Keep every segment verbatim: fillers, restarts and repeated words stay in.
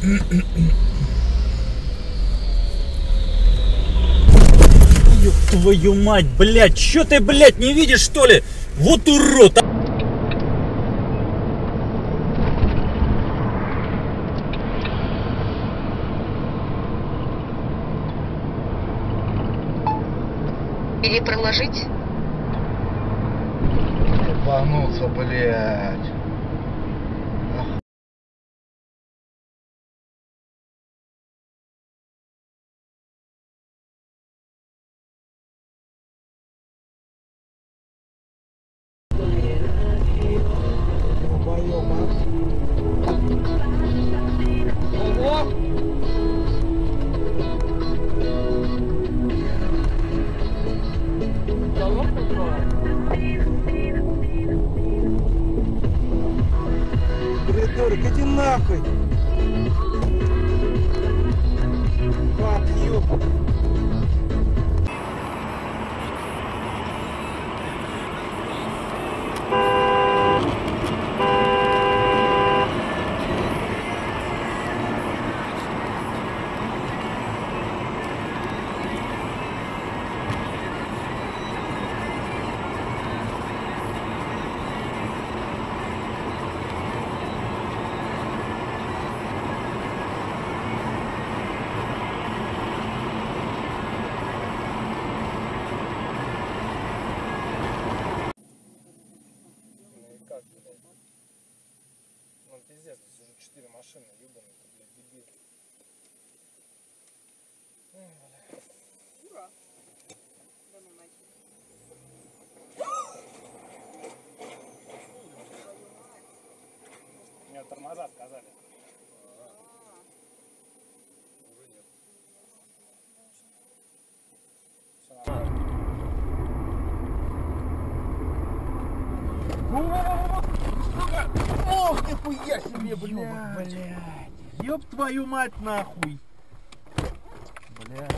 Ёб твою мать, блядь, чё ты, блядь, не видишь, что ли? Вот урод! Или проложить? Ебануться, блядь. Придурок, иди нахуй! Падлюк! Ну пиздец, здесь уже четыре машины, ебаные, блядь, дебил. Ура! Да ну нахер. Мне тормоза сказали. Уже нет. Все нормально. Ох, нихуя себе, блядь! Блядь! Ёб твою мать, нахуй! Блядь!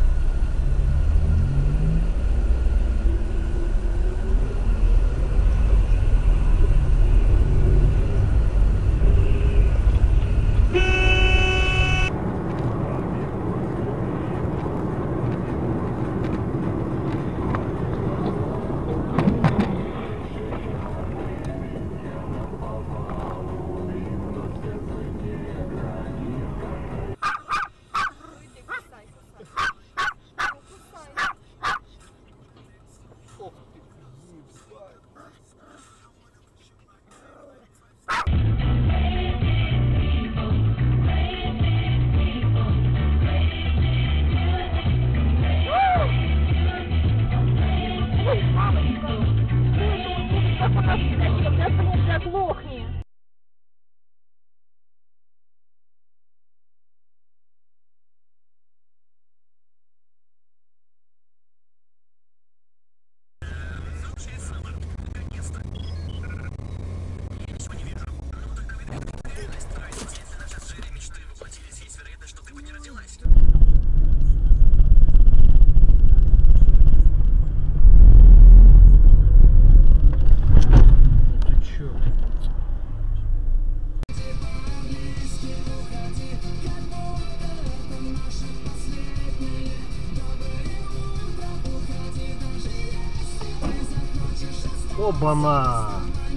Оглохни! Оба-на!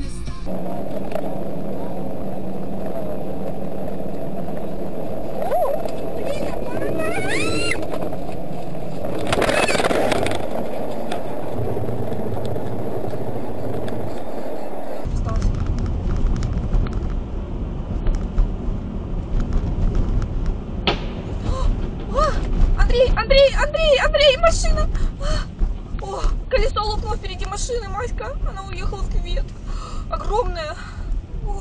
Андрей, Андрей, Андрей, Андрей, машина! О, колесо лопнуло впереди машины, Маська. Она уехала в кювет. Огромная. О.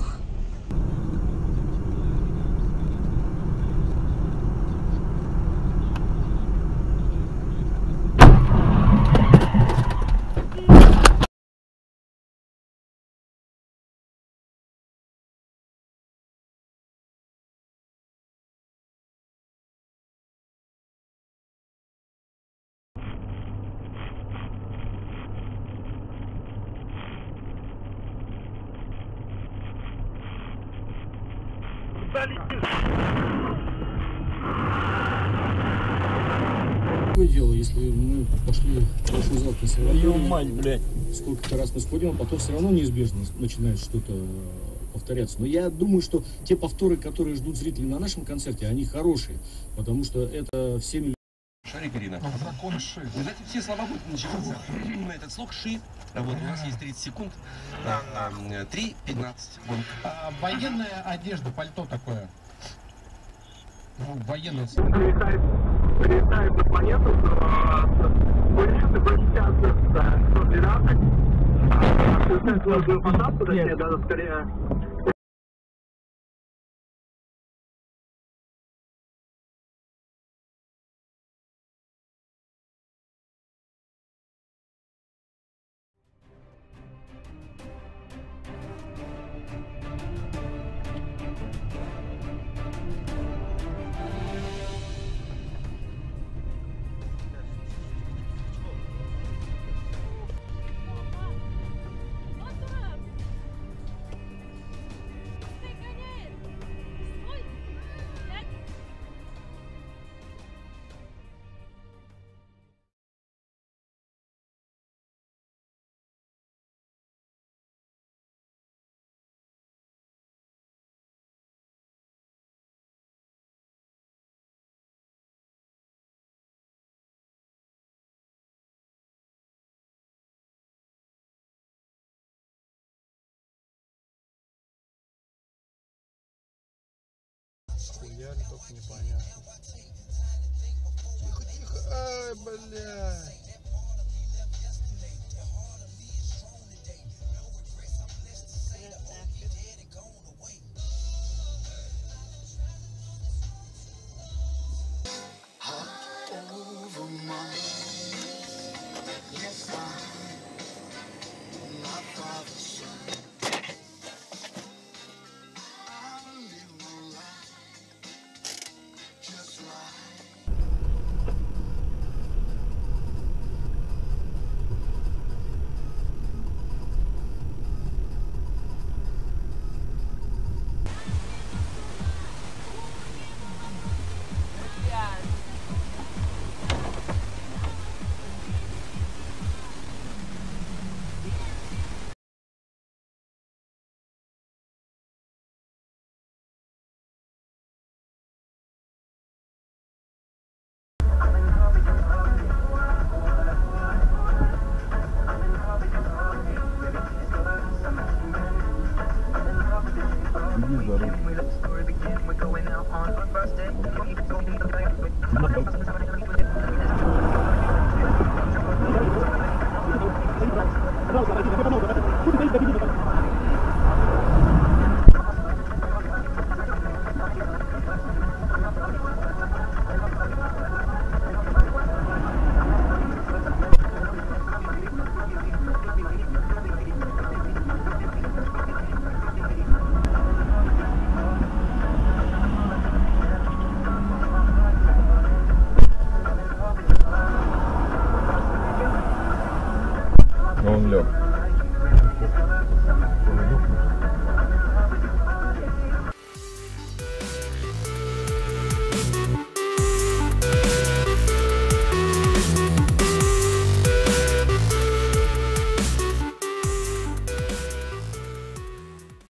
Куда летишь? Какое дело, если мы пошли прошлый зал консерваторию, Твою мать, блядь. сколько-то раз мы сходим, а потом все равно неизбежно начинает что-то повторяться. Но я думаю, что те повторы, которые ждут зрители на нашем концерте, они хорошие, потому что это всеми... Шарик, Ирина. Закон Ши. Вы знаете, все слова будут начинаться на этот слог Ши. А вот у нас есть тридцать секунд. три пятнадцать. А, военная одежда, пальто такое. Ну, военная. Прилетает, прилетает на планету с высоты пространства сто двенадцать. Совершает сложную посадку, точнее, даже скорее. Хуяли только непонятно. Тихо, тихо. Ай, блядь. Иди за руль.